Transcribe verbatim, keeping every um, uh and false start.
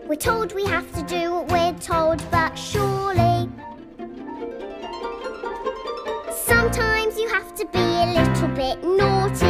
We're told we have to do what we're told, but surely sometimes you have to be a little bit naughty.